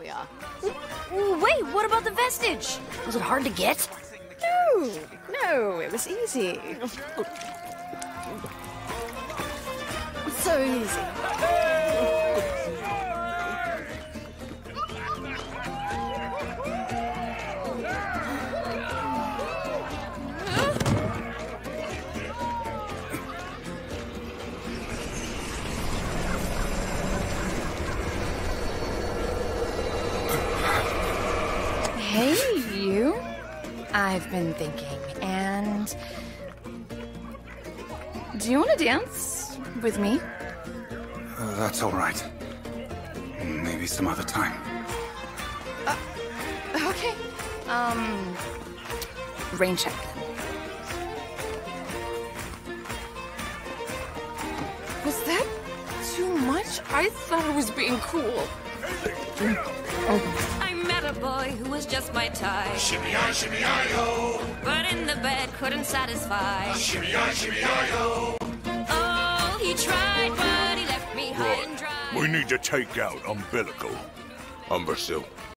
are. Wait, what about the vestige? Was it hard to get? No, it was easy. So easy. Hey, you. I've been thinking, and... do you want to dance with me? That's all right. Maybe some other time. Okay. Rain check. Was that too much? I thought I was being cool. I met a boy who was just my type. Shimmy-yi-yo. But in the bed couldn't satisfy. Shimmy-yi-yo. Oh, he tried, but he left me high and dry. We need to take out umbilical. Umbrasil.